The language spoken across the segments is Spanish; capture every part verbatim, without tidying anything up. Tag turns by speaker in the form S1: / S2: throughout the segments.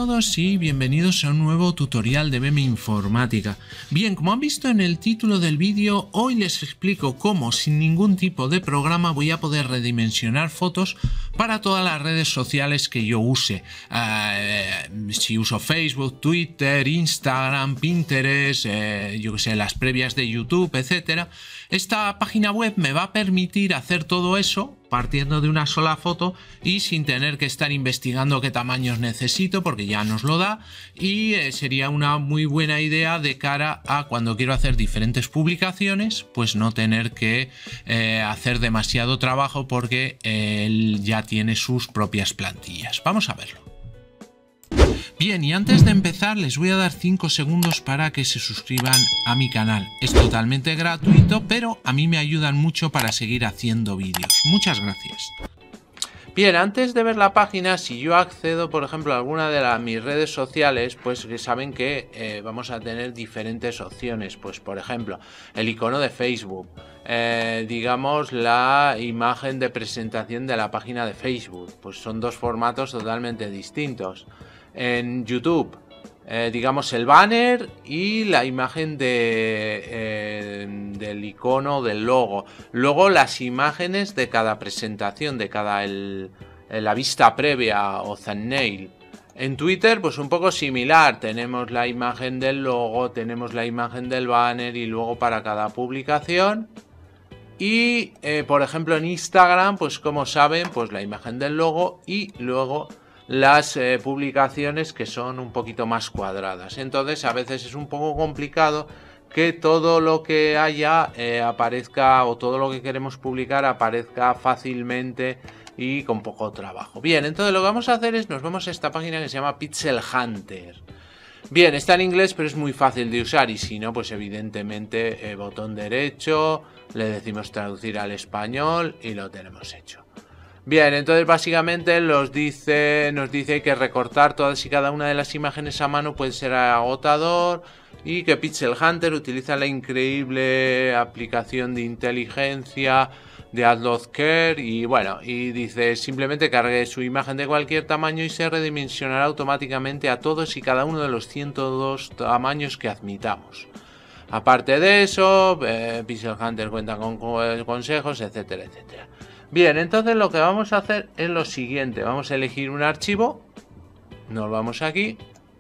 S1: todos y bienvenidos a un nuevo tutorial de Meme Informática. Bien, como han visto en el título del vídeo, hoy les explico cómo sin ningún tipo de programa voy a poder redimensionar fotos para todas las redes sociales que yo use. Uh, si uso Facebook, Twitter, Instagram, Pinterest, eh, yo que sé, las previas de YouTube, etcétera. Esta página web me va a permitir hacer todo eso partiendo de una sola foto y sin tener que estar investigando qué tamaños necesito, porque ya nos lo da, y eh, sería una muy buena idea de cara a cuando quiero hacer diferentes publicaciones, pues no tener que eh, hacer demasiado trabajo porque eh, él ya tiene sus propias plantillas. Vamos a verlo. Bien, y antes de empezar les voy a dar cinco segundos para que se suscriban a mi canal. Es totalmente gratuito, pero a mí me ayudan mucho para seguir haciendo vídeos. Muchas gracias. Bien, antes de ver la página, si yo accedo, por ejemplo, a alguna de las, mis redes sociales, pues saben que eh, vamos a tener diferentes opciones. Pues, por ejemplo, el icono de Facebook, eh, digamos, la imagen de presentación de la página de Facebook. Pues son dos formatos totalmente distintos. En YouTube, eh, digamos, el banner y la imagen de, eh, del icono del logo. Luego las imágenes de cada presentación, de cada el, la vista previa o thumbnail. En Twitter, pues un poco similar. Tenemos la imagen del logo, tenemos la imagen del banner y luego para cada publicación. Y, eh, por ejemplo, en Instagram, pues como saben, pues la imagen del logo y luego las eh, publicaciones que son un poquito más cuadradas. Entonces a veces es un poco complicado que todo lo que haya eh, aparezca, o todo lo que queremos publicar aparezca fácilmente y con poco trabajo. Bien, entonces lo que vamos a hacer es, nos vamos a esta página que se llama Pixel Hunter. Bien, está en inglés, pero es muy fácil de usar, y si no, pues evidentemente eh, botón derecho, le decimos traducir al español y lo tenemos hecho. Bien, entonces básicamente nos dice, nos dice que recortar todas y cada una de las imágenes a mano puede ser agotador, y que Pixel Hunter utiliza la increíble aplicación de inteligencia de AdLoadCare, y bueno, y dice simplemente cargue su imagen de cualquier tamaño y se redimensionará automáticamente a todos y cada uno de los ciento dos tamaños que admitamos. Aparte de eso, eh, Pixel Hunter cuenta con consejos, etcétera, etcétera. Bien, entonces lo que vamos a hacer es lo siguiente. Vamos a elegir un archivo. Nos vamos aquí.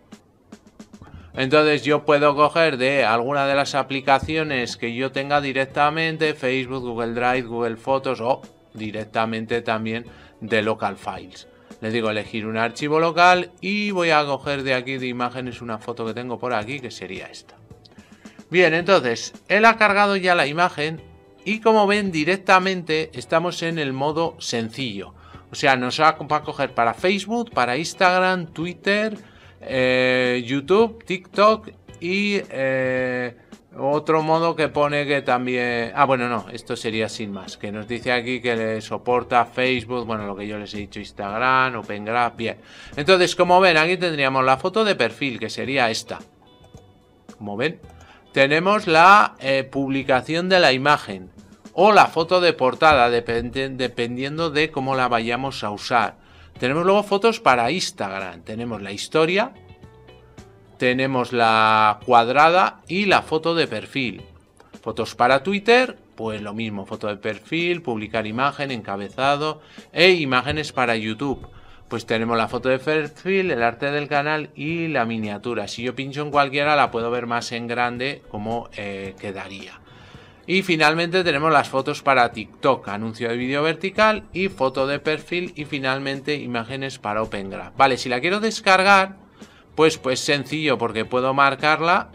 S1: Entonces yo puedo coger de alguna de las aplicaciones que yo tenga directamente, Facebook, Google Drive, Google Fotos, o directamente también de Local Files. Le digo elegir un archivo local y voy a coger de aquí de imágenes una foto que tengo por aquí, que sería esta. Bien, entonces él ha cargado ya la imagen. Y como ven, directamente estamos en el modo sencillo. O sea, nos va a coger para Facebook, para Instagram, Twitter, eh, YouTube, TikTok y eh, otro modo que pone que también... Ah, bueno, no, esto sería sin más. Que nos dice aquí que le soporta Facebook, bueno, lo que yo les he dicho, Instagram, OpenGraph, bien. Entonces, como ven, aquí tendríamos la foto de perfil, que sería esta. Como ven, tenemos la eh, publicación de la imagen o la foto de portada, depend dependiendo de cómo la vayamos a usar. Tenemos luego fotos para Instagram. Tenemos la historia, tenemos la cuadrada y la foto de perfil. Fotos para Twitter, pues lo mismo, foto de perfil, publicar imagen, encabezado, e imágenes para YouTube. Pues tenemos la foto de perfil, el arte del canal y la miniatura. Si yo pincho en cualquiera la puedo ver más en grande como eh, quedaría. Y finalmente tenemos las fotos para TikTok, anuncio de vídeo vertical y foto de perfil, y finalmente imágenes para OpenGraph. Vale, si la quiero descargar, pues pues sencillo, porque puedo marcarla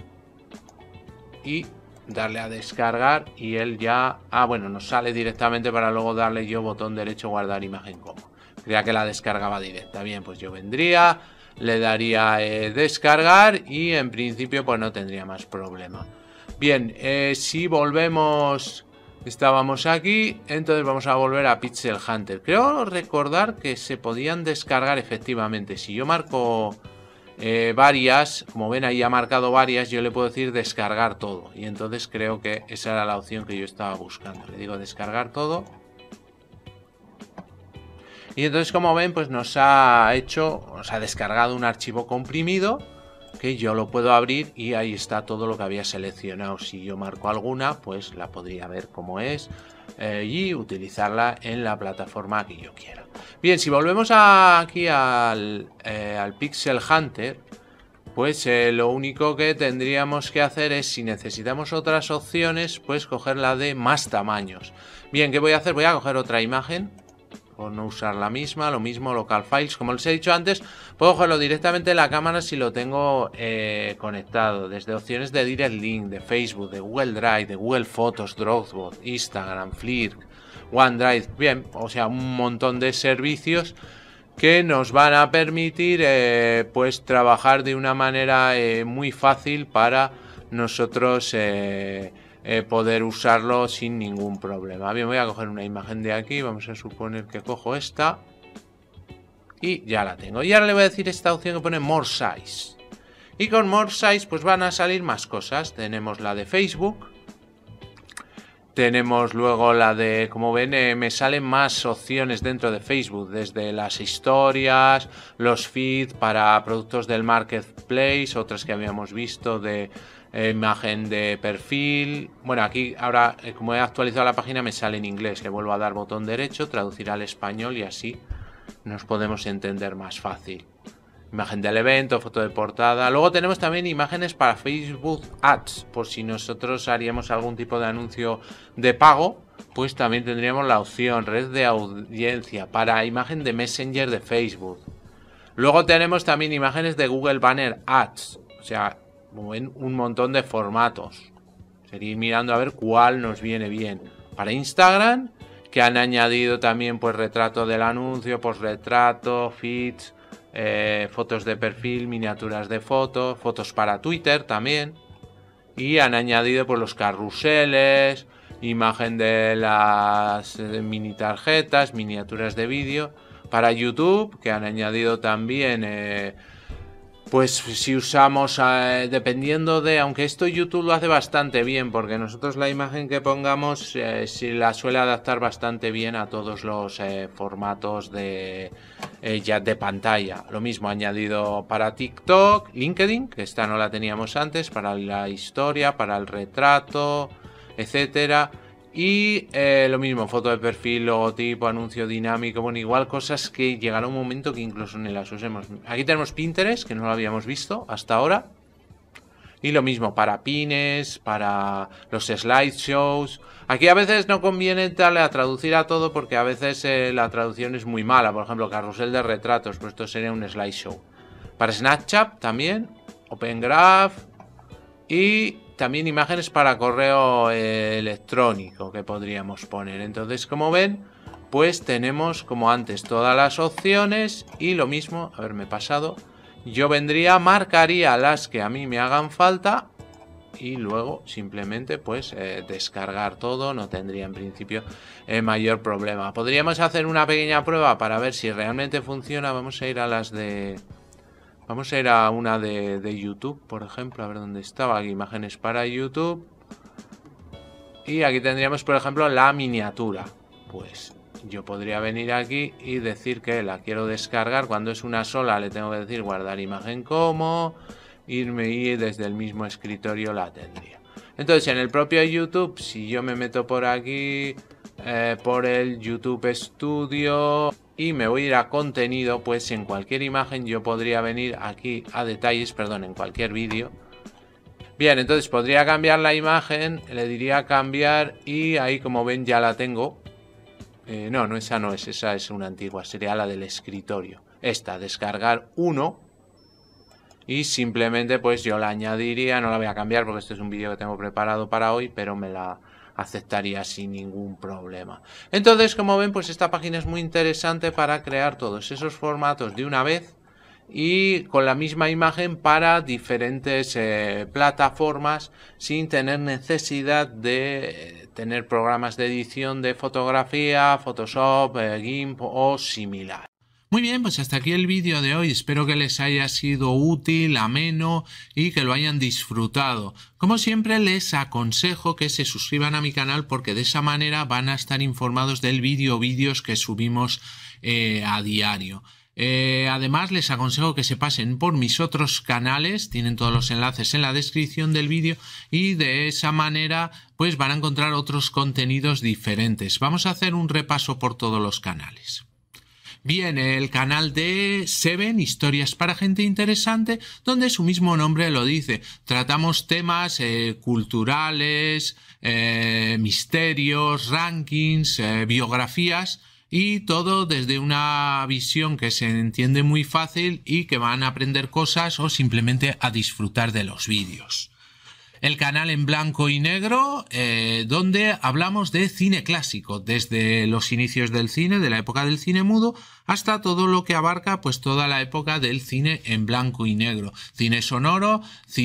S1: y darle a descargar y él ya... Ah, bueno, nos sale directamente para luego darle yo botón derecho, guardar imagen como. Creía que la descargaba directa. Bien, pues yo vendría, le daría eh, descargar y en principio pues no tendría más problema. Bien, eh, si volvemos, estábamos aquí, entonces vamos a volver a Pixel Hunter. Creo recordar que se podían descargar efectivamente. Si yo marco eh, varias, como ven ahí ha marcado varias, yo le puedo decir descargar todo. Y entonces creo que esa era la opción que yo estaba buscando. Le digo descargar todo. Y entonces, como ven, pues nos ha hecho, nos ha descargado un archivo comprimido que yo lo puedo abrir y ahí está todo lo que había seleccionado. Si yo marco alguna, pues la podría ver como es eh, y utilizarla en la plataforma que yo quiera. Bien, si volvemos a, aquí al, eh, al Pixel Hunter, pues eh, lo único que tendríamos que hacer es, si necesitamos otras opciones, pues coger la de más tamaños. Bien, ¿qué voy a hacer? Voy a coger otra imagen, por no usar la misma, lo mismo, local files. Como les he dicho antes, puedo cogerlo directamente en la cámara si lo tengo eh, conectado, desde opciones de Direct Link, de Facebook, de Google Drive, de Google Fotos, Dropbox, Instagram, Flickr, OneDrive, bien, o sea, un montón de servicios que nos van a permitir eh, pues trabajar de una manera eh, muy fácil para nosotros eh, eh, poder usarlo sin ningún problema. Bien, voy a coger una imagen de aquí, vamos a suponer que cojo esta y ya la tengo. Y ahora le voy a decir esta opción que pone More Size. Y con More Size pues van a salir más cosas. Tenemos la de Facebook. Tenemos luego la de, como ven, eh, me salen más opciones dentro de Facebook, desde las historias, los feeds para productos del marketplace, otras que habíamos visto de eh, imagen de perfil. Bueno, aquí ahora, eh, como he actualizado la página, me sale en inglés, que vuelvo a dar botón derecho, traducir al español y así nos podemos entender más fácil. Imagen del evento, foto de portada. Luego tenemos también imágenes para Facebook Ads. Por si nosotros haríamos algún tipo de anuncio de pago, pues también tendríamos la opción red de audiencia para imagen de Messenger de Facebook. Luego tenemos también imágenes de Google Banner Ads. O sea, un montón de formatos. Sería ir mirando a ver cuál nos viene bien. Para Instagram, que han añadido también pues retrato del anuncio, pues retrato, feeds... Eh, fotos de perfil, miniaturas de fotos, fotos para Twitter también. Y han añadido pues los carruseles, imagen de las eh, mini tarjetas, miniaturas de vídeo. Para YouTube, que han añadido también, eh, pues si usamos, eh, dependiendo de, aunque esto YouTube lo hace bastante bien, porque nosotros la imagen que pongamos eh, si la suele adaptar bastante bien a todos los eh, formatos de eh, ya de pantalla. Lo mismo ha añadido para TikTok, LinkedIn, que esta no la teníamos antes, para la historia, para el retrato, etcétera. Y eh, lo mismo, foto de perfil, logotipo, anuncio dinámico, bueno, igual cosas que llegará un momento que incluso ni las usemos. Aquí tenemos Pinterest, que no lo habíamos visto hasta ahora. Y lo mismo para pines, para los slideshows. Aquí a veces no conviene darle a traducir a todo porque a veces eh, la traducción es muy mala. Por ejemplo, carrusel de retratos, pues esto sería un slideshow. Para Snapchat también, Open Graph y... también imágenes para correo eh, electrónico que podríamos poner. Entonces, como ven, pues tenemos como antes todas las opciones y lo mismo, haberme pasado, yo vendría, marcaría las que a mí me hagan falta y luego simplemente pues eh, descargar todo, no tendría en principio eh, mayor problema. Podríamos hacer una pequeña prueba para ver si realmente funciona. Vamos a ir a las de... Vamos a ir a una de, de YouTube, por ejemplo, a ver dónde estaba. Aquí, imágenes para YouTube. Y aquí tendríamos, por ejemplo, la miniatura. Pues yo podría venir aquí y decir que la quiero descargar. Cuando es una sola le tengo que decir guardar imagen como, irme y desde el mismo escritorio la tendría. Entonces, en el propio YouTube, si yo me meto por aquí, eh, por el YouTube Studio... y me voy a ir a contenido, pues en cualquier imagen yo podría venir aquí a detalles, perdón, en cualquier vídeo. Bien, entonces podría cambiar la imagen, le diría cambiar y ahí como ven ya la tengo. Eh, no, no, esa no es, esa es una antigua, sería la del escritorio. Esta, descargar uno y simplemente pues yo la añadiría, no la voy a cambiar porque este es un vídeo que tengo preparado para hoy, pero me la... aceptaría sin ningún problema. Entonces, como ven, pues esta página es muy interesante para crear todos esos formatos de una vez y con la misma imagen para diferentes eh, plataformas sin tener necesidad de eh, tener programas de edición de fotografía, Photoshop, eh, GIMP o similar. Muy bien, pues hasta aquí el vídeo de hoy. Espero que les haya sido útil, ameno y que lo hayan disfrutado. Como siempre, les aconsejo que se suscriban a mi canal porque de esa manera van a estar informados del vídeo o vídeos que subimos eh, a diario. Eh, además, les aconsejo que se pasen por mis otros canales, tienen todos los enlaces en la descripción del vídeo y de esa manera pues van a encontrar otros contenidos diferentes. Vamos a hacer un repaso por todos los canales. Bien, el canal de Seven, Historias para Gente Interesante, donde su mismo nombre lo dice. Tratamos temas eh, culturales, eh, misterios, rankings, eh, biografías y todo desde una visión que se entiende muy fácil y que van a aprender cosas o simplemente a disfrutar de los vídeos. El canal en blanco y negro, eh, donde hablamos de cine clásico, desde los inicios del cine, de la época del cine mudo, hasta todo lo que abarca pues toda la época del cine en blanco y negro. Cine sonoro,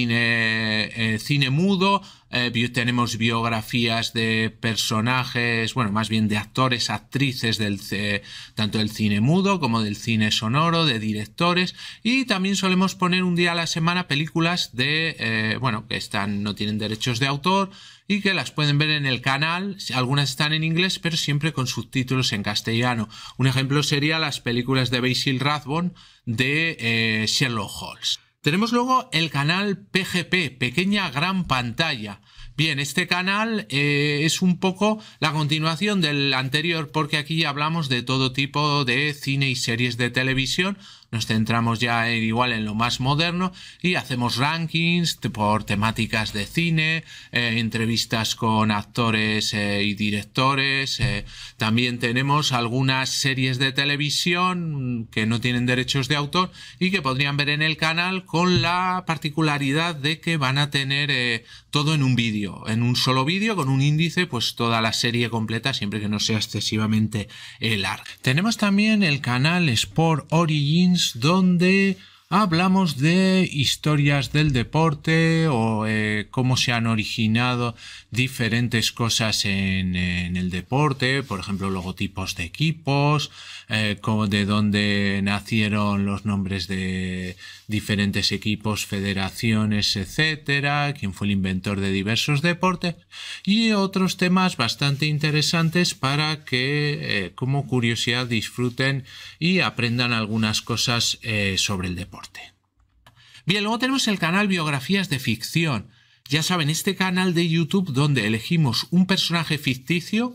S1: cine, eh, cine mudo, eh, tenemos biografías de personajes, bueno, más bien de actores, actrices, del eh, tanto del cine mudo como del cine sonoro, de directores, y también solemos poner un día a la semana películas de, eh, bueno, que están, no tienen derechos de autor, y que las pueden ver en el canal. Algunas están en inglés, pero siempre con subtítulos en castellano. Un ejemplo sería las películas de Basil Rathbone de eh, Sherlock Holmes. Tenemos luego el canal P G P, Pequeña Gran Pantalla. Bien, este canal eh, es un poco la continuación del anterior porque aquí ya hablamos de todo tipo de cine y series de televisión. Nos centramos ya en, igual en lo más moderno y hacemos rankings por temáticas de cine, eh, entrevistas con actores eh, y directores. Eh, también tenemos algunas series de televisión que no tienen derechos de autor y que podrían ver en el canal con la particularidad de que van a tener eh, todo en un vídeo, en un solo vídeo con un índice, pues toda la serie completa siempre que no sea excesivamente eh, larga. Tenemos también el canal Sport Origins, donde hablamos de historias del deporte o eh, cómo se han originado diferentes cosas en, en el deporte, por ejemplo, logotipos de equipos, eh, como de dónde nacieron los nombres de diferentes equipos, federaciones, etcétera, quién fue el inventor de diversos deportes y otros temas bastante interesantes para que, eh, como curiosidad, disfruten y aprendan algunas cosas eh, sobre el deporte. Bien, luego tenemos el canal Biografías de Ficción. Ya saben, este canal de YouTube donde elegimos un personaje ficticio,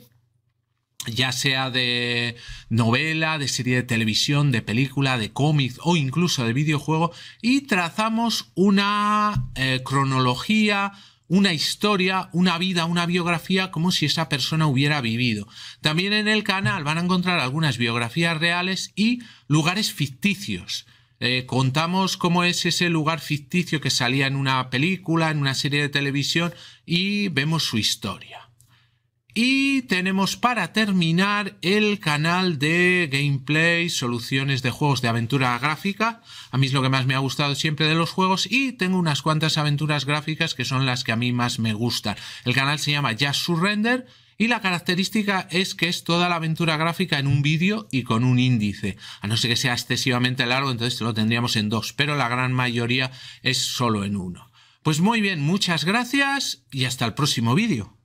S1: ya sea de novela, de serie de televisión, de película, de cómic o incluso de videojuego, y trazamos una eh, cronología, una historia, una vida, una biografía como si esa persona hubiera vivido. También en el canal van a encontrar algunas biografías reales y lugares ficticios. Eh, contamos cómo es ese lugar ficticio que salía en una película, en una serie de televisión y vemos su historia. Y tenemos para terminar el canal de gameplay, soluciones de juegos de aventura gráfica. A mí es lo que más me ha gustado siempre de los juegos y tengo unas cuantas aventuras gráficas que son las que a mí más me gustan. El canal se llama Just Surrender y la característica es que es toda la aventura gráfica en un vídeo y con un índice. A no ser que sea excesivamente largo, entonces lo tendríamos en dos, pero la gran mayoría es solo en uno. Pues muy bien, muchas gracias y hasta el próximo vídeo.